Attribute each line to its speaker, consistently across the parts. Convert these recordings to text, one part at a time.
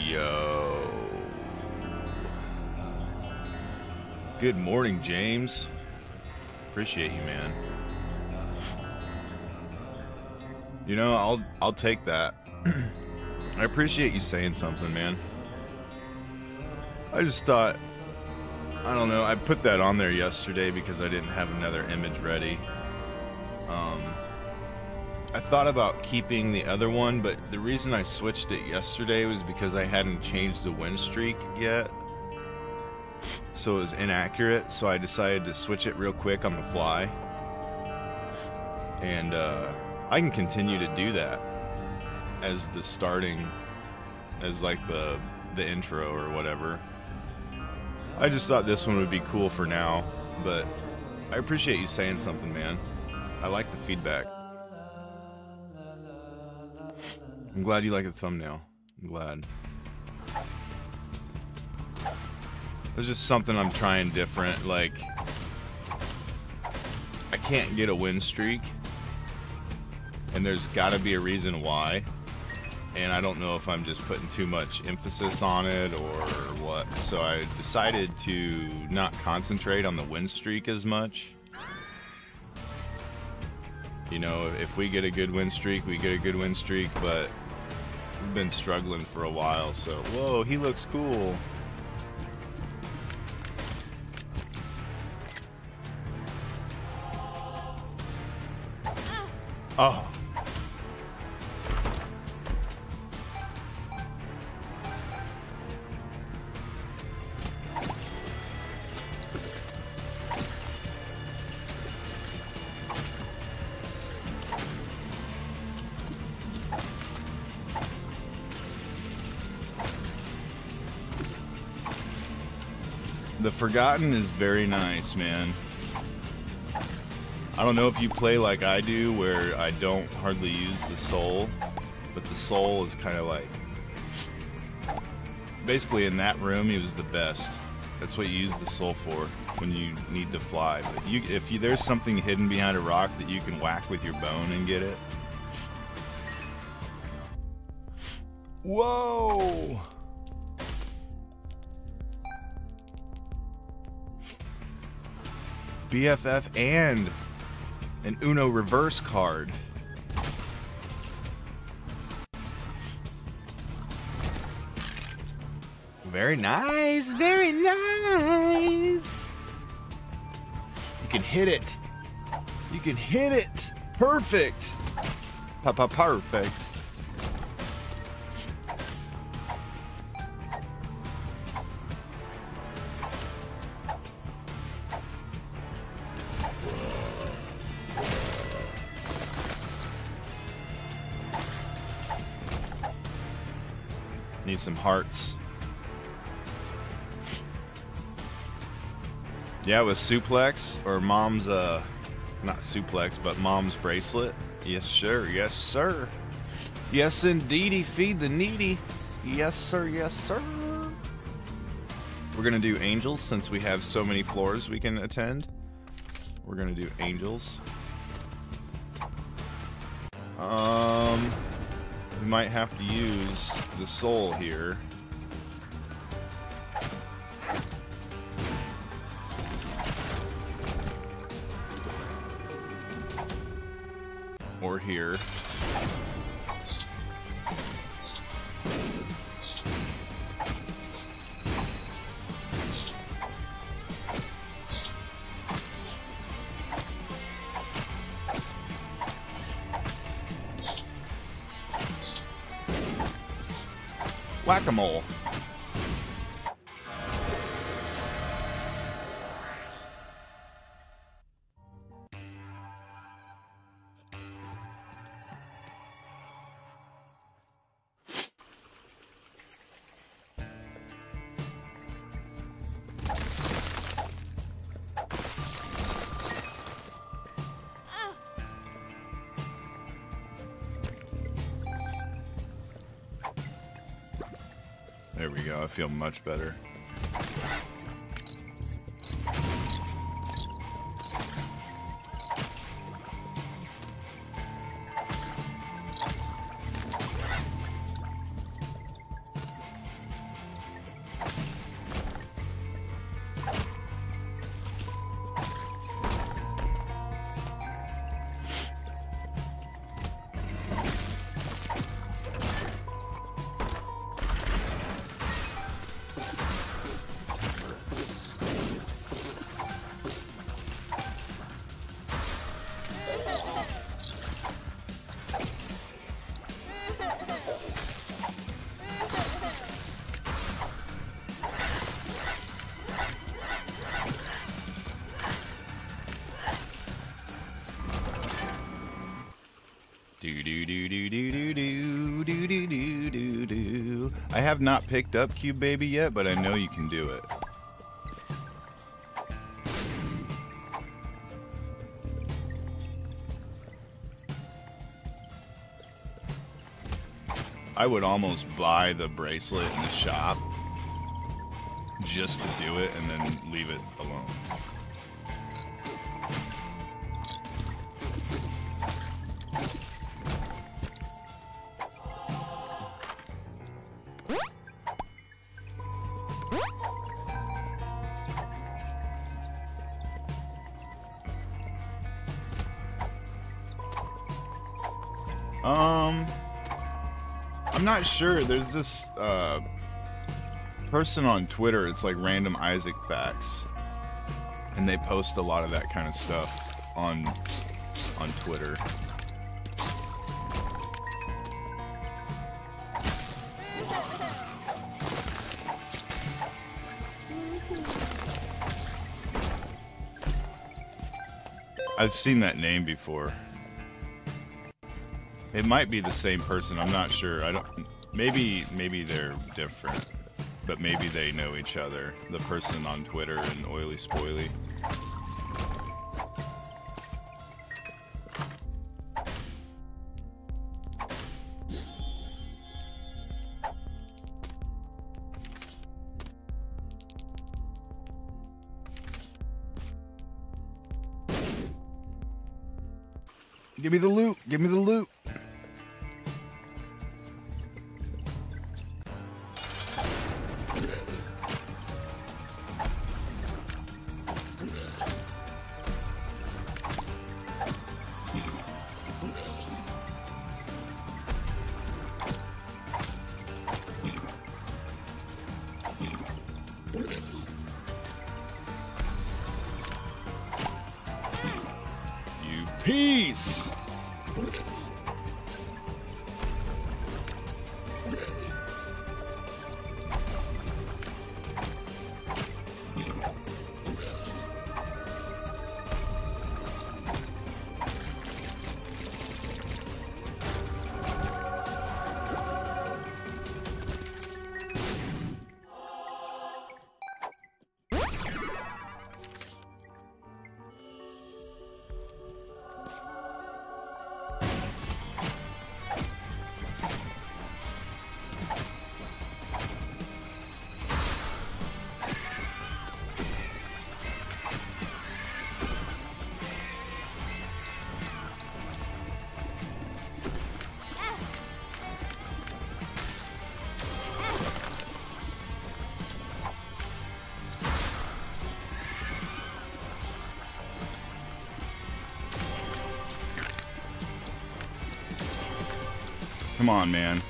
Speaker 1: Yo. Good morning, James. Appreciate you, man. You know, I'll take that. I appreciate you saying something, man. I just thought, I don't know, I put that on there yesterday because I didn't have another image ready. I thought about keeping the other one, but the reason I switched it yesterday was because I hadn't changed the win streak yet. So it was inaccurate, so I decided to switch it real quick on the fly. And I can continue to do that as the starting, as like the intro or whatever. I just thought this one would be cool for now, but I appreciate you saying something, man. I like the feedback. I'm glad you like the thumbnail. I'm glad. There's just something I'm trying different. Like, I can't get a win streak, and there's got to be a reason why. And I don't know if I'm just putting too much emphasis on it or what. So I decided to not concentrate on the win streak as much. You know, if we get a good win streak, we get a good win streak, but we've been struggling for a while, so... Whoa, he looks cool. Oh. The Forgotten is very nice, man. I don't know if you play like I do, where I don't hardly use the soul, but the soul is kind of like... Basically, in that room, he was the best. That's what you use the soul for when you need to fly. But if there's something hidden behind a rock that you can whack with your bone and get it... Whoa! BFF and an Uno reverse card. Very nice, very nice. You can hit it. You can hit it. Perfect. Perfect. Need some hearts. Yeah, with suplex or mom's not suplex, but mom's bracelet. Yes, sir. Yes, sir. Yes, indeedy. Feed the needy. Yes, sir. Yes, sir. We're gonna do angels since we have so many floors we can attend. We're gonna do angels. We might have to use the soul here. Or here. Whack-a-mole. There we go, I feel much better. I have not picked up Cube Baby yet, but I know you can do it. I would almost buy the bracelet in the shop just to do it and then leave it alone. I'm not sure. There's this person on Twitter. It's like Random Isaac Facts, and they post a lot of that kind of stuff on Twitter. I've seen that name before. It might be the same person. I'm not sure. I don't. Maybe they're different, but maybe they know each other. The person on Twitter and Oily Spoily. Give me the loot. Give me the loot. You piece. Come on, man.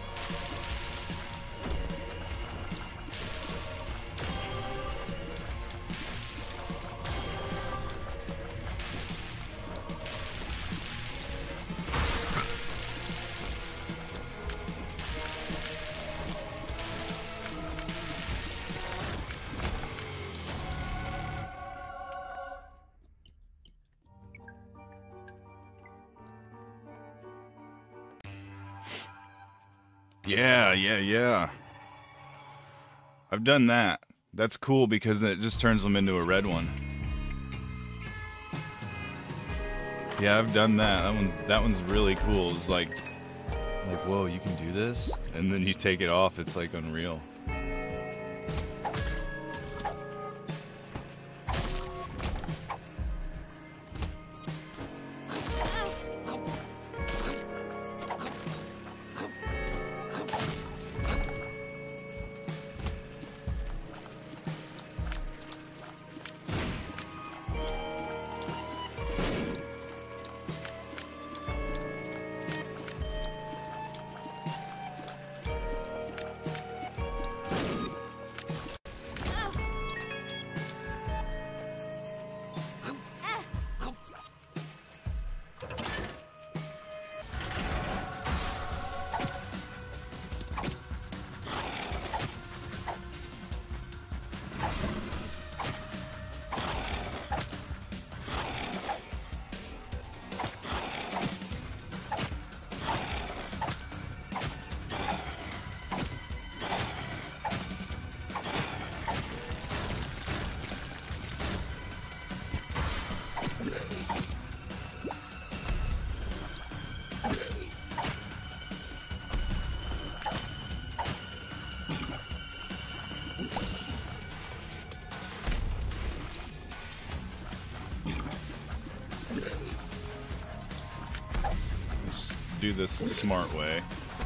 Speaker 1: Yeah. I've done that. That's cool because it just turns them into a red one. Yeah, I've done that. That one's really cool. It's like, whoa, you can do this? And then you take it off, it's like unreal. do this the smart way.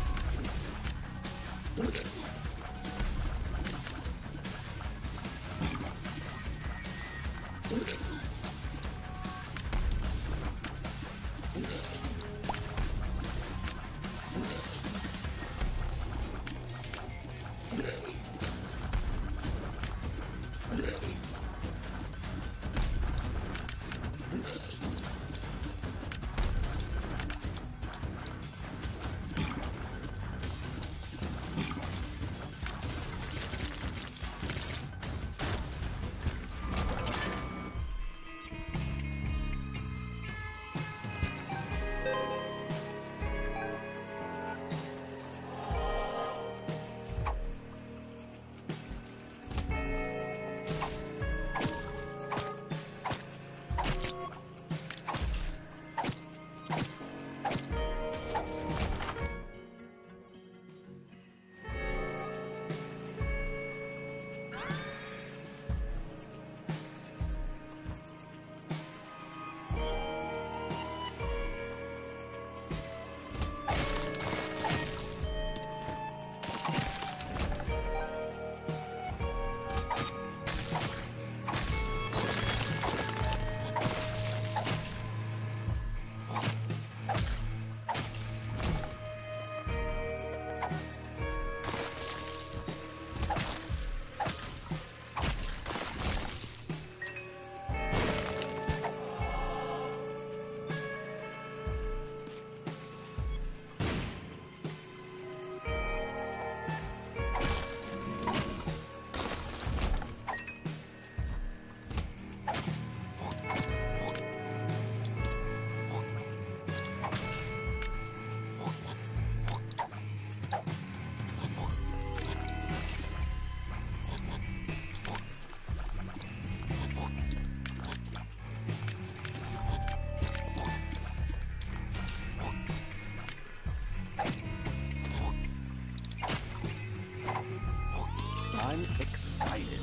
Speaker 2: I'm excited.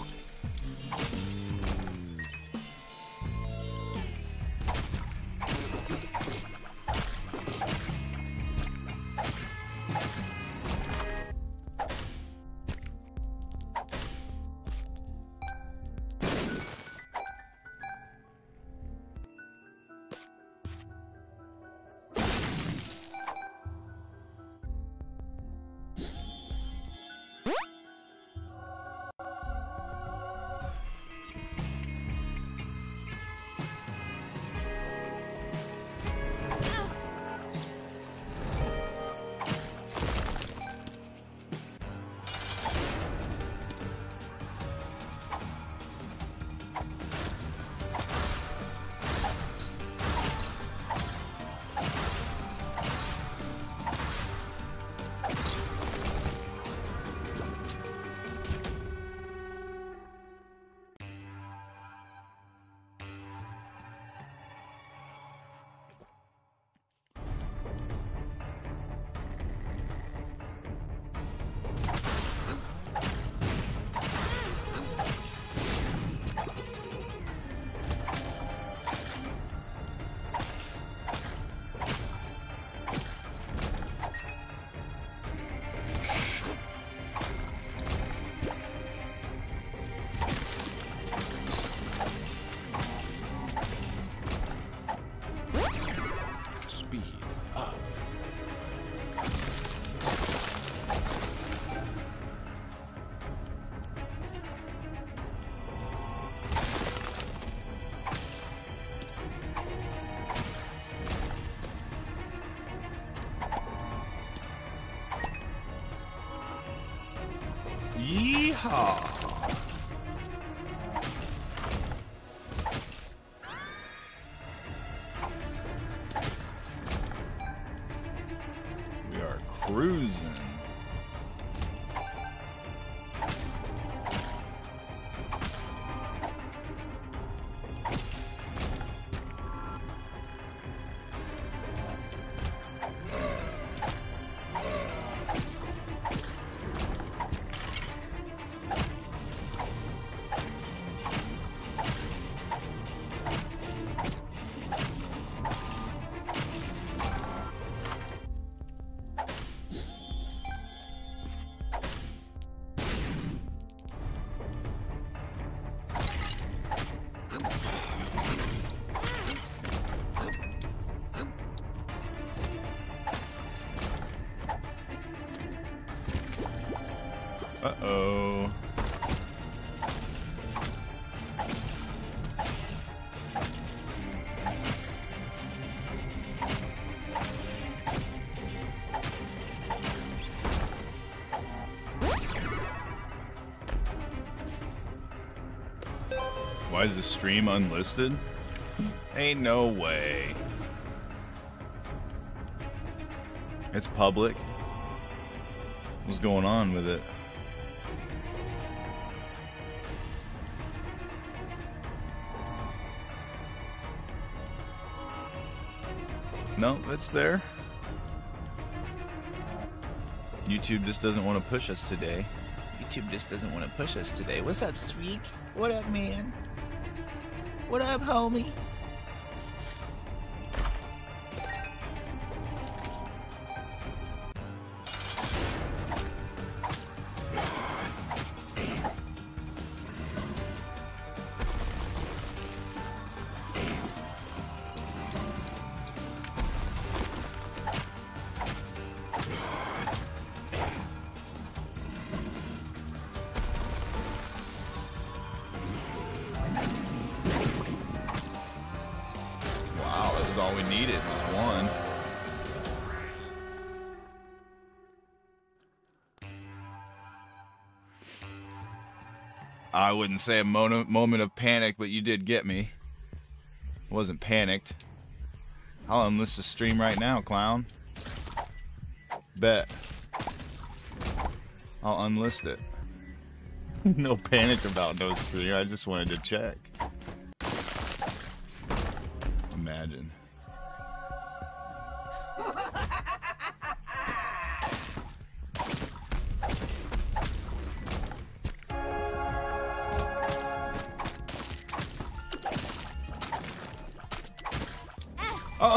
Speaker 1: Yeehaw! We are cruising. Uh-oh. Why is the stream unlisted? Ain't no way. It's public. What's going on with it? No, it's there. YouTube just doesn't want to push us today. YouTube just doesn't want to push us today. What's up, Streak? What up, man? What up, homie? All we needed was one. I wouldn't say a moment of panic, but you did get me. I wasn't panicked. I'll enlist the stream right now, clown. Bet. I'll unlist it. No panic about no stream. I just wanted to check. Imagine. Oh!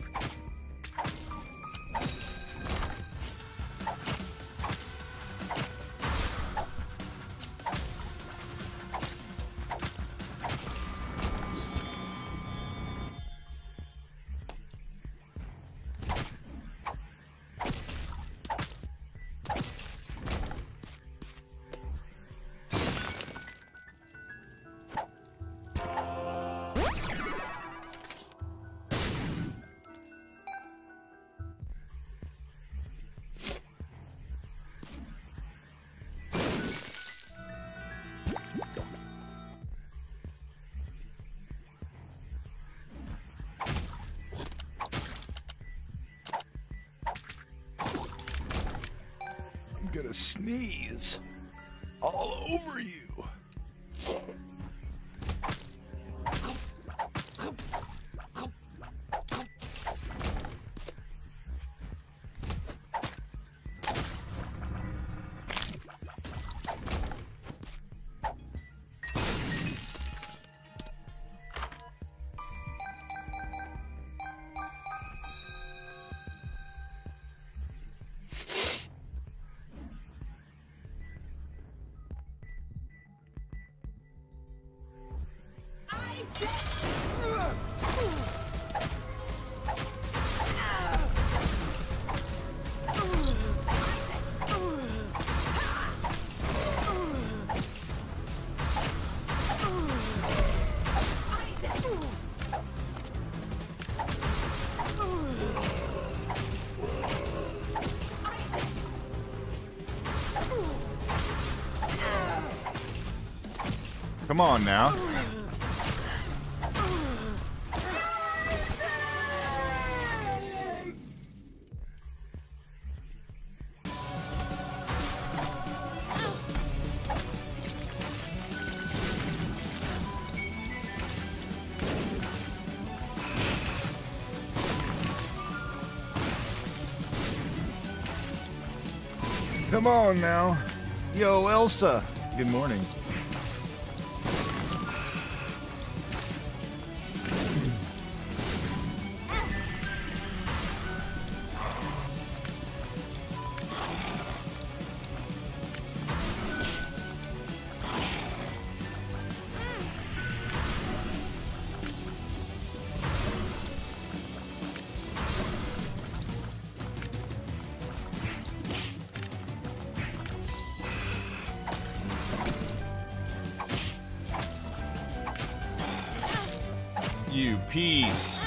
Speaker 1: Gonna sneeze all over you. Come on now. Come on now. Yo, Elsa. Good morning. You piece.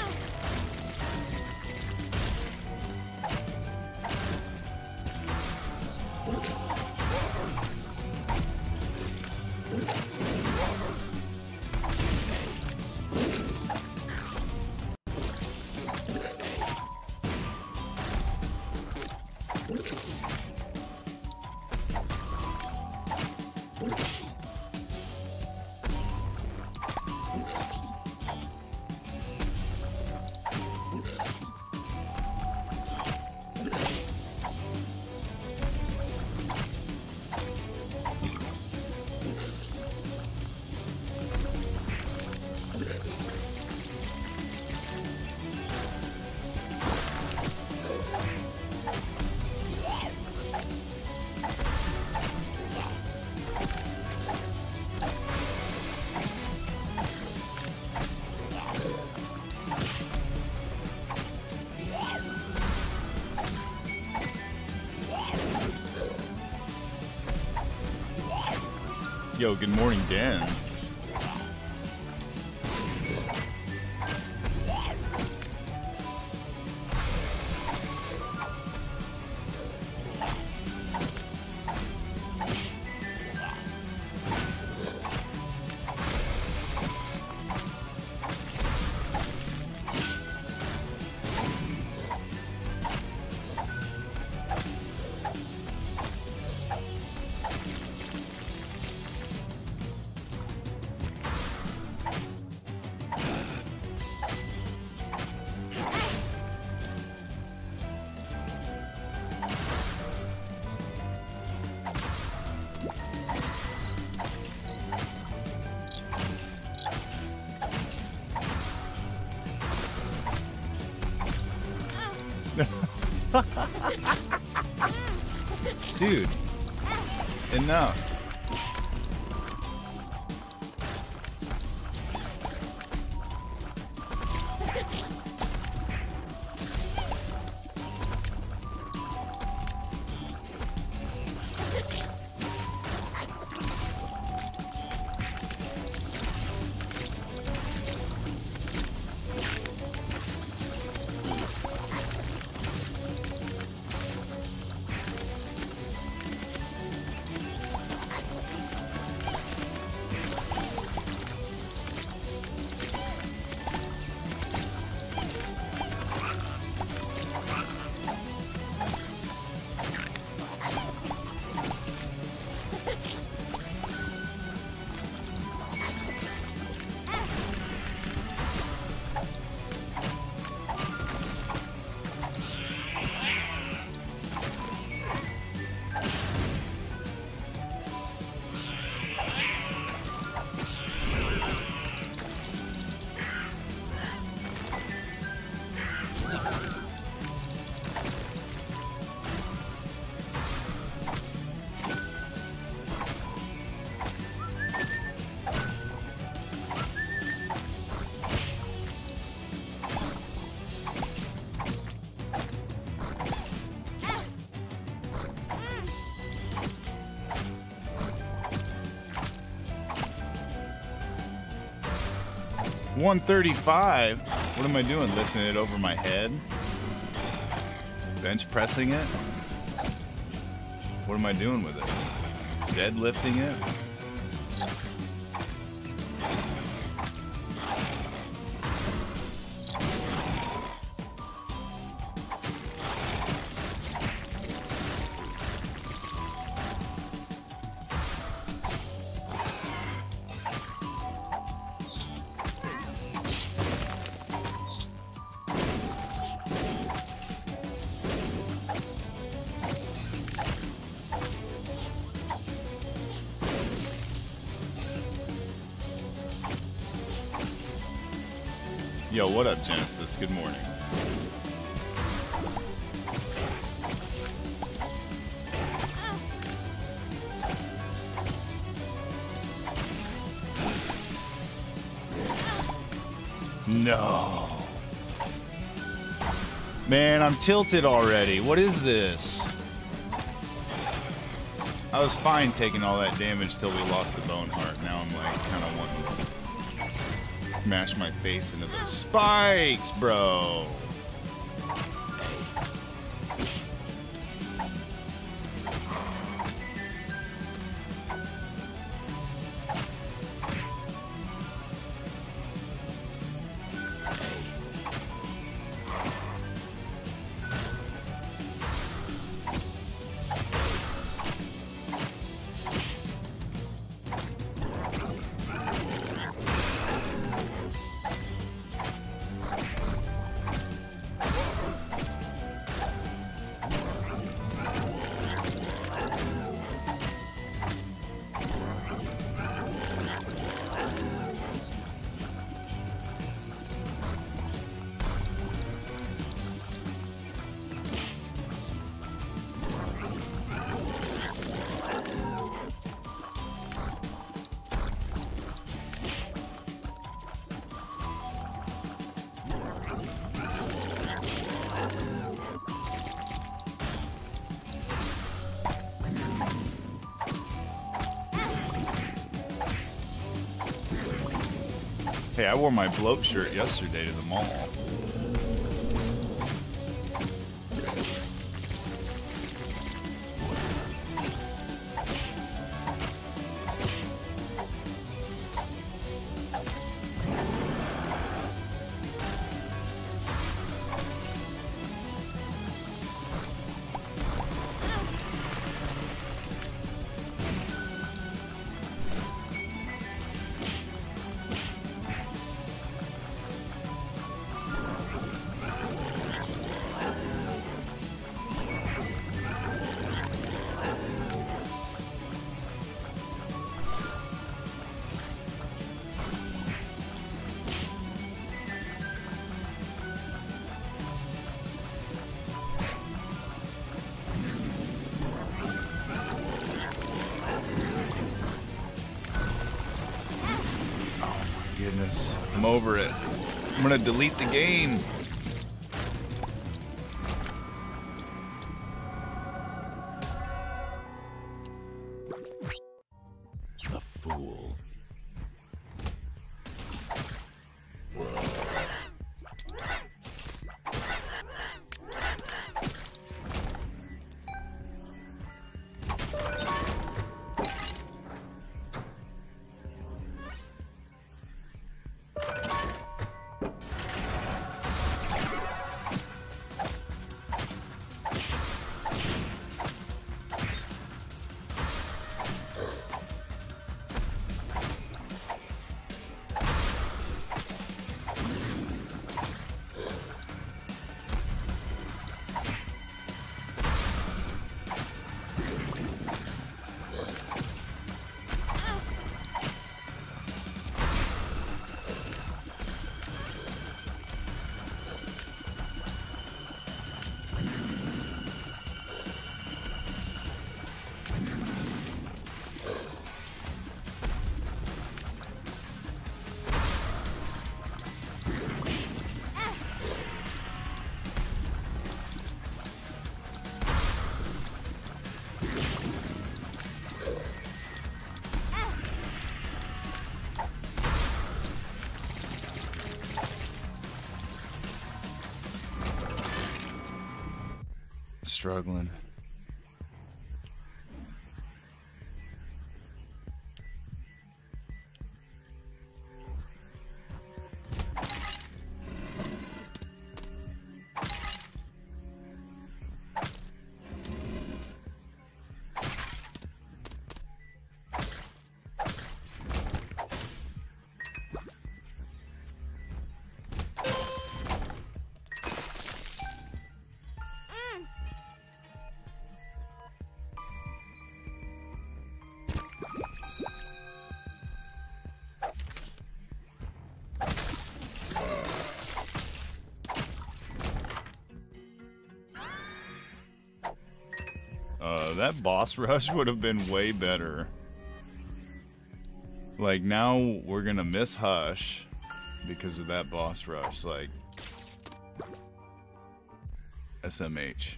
Speaker 1: Yo, good morning, Dan. Dude, enough. $135. What am I doing? Lifting it over my head? Bench pressing it? What am I doing with it? Deadlifting it? Yo, what up, Genesis? Good morning. No. Man, I'm tilted already. What is this? I was fine taking all that damage till we lost the bone heart. Now I'm like kind of wanting Smash my face into those spikes, bro. Hey, I wore my bloat shirt yesterday to the mall. Goodness, I'm over it. I'm gonna delete the game.
Speaker 2: The fool.
Speaker 1: Struggling. That boss rush would have been way better. Like, now we're gonna miss Hush because of that boss rush. Like, SMH.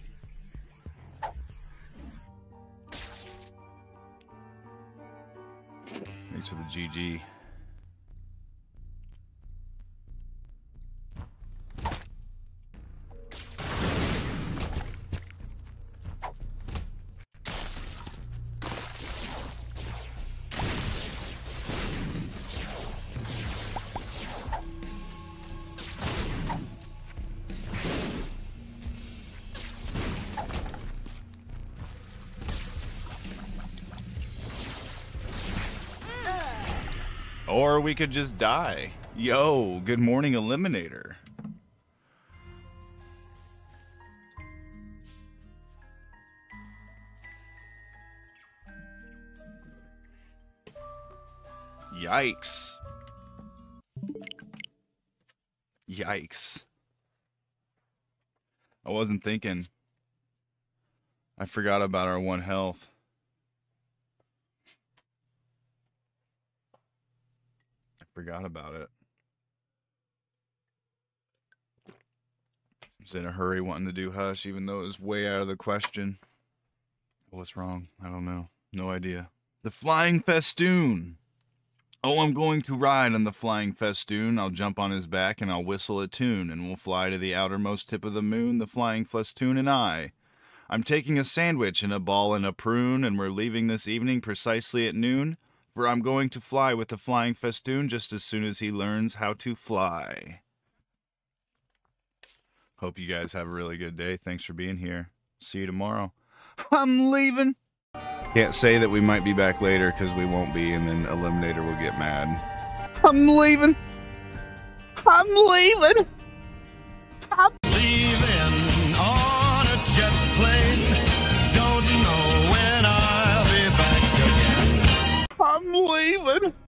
Speaker 1: Thanks for the GG. Or we could just die. Yo, good morning, Eliminator. Yikes. Yikes. I wasn't thinking. I forgot about our 1 health. I forgot about it. I was in a hurry wanting to do Hush, even though it was way out of the question. What's wrong? I don't know. No idea. The flying festoon. Oh, I'm going to ride on the flying festoon. I'll jump on his back and I'll whistle a tune, and we'll fly to the outermost tip of the moon, the flying festoon and I. I'm taking a sandwich and a ball and a prune, and we're leaving this evening precisely at noon, for I'm going to fly with the flying festoon just as soon as he learns how to fly. Hope you guys have a really good day. Thanks for being here. See you tomorrow. I'm leaving. Can't say that we might be back later because we won't be, and then Eliminator will get mad. I'm leaving. I'm leaving. I'm
Speaker 2: Leaving on a jet plane. Don't know when I'll be back again.
Speaker 1: leaving.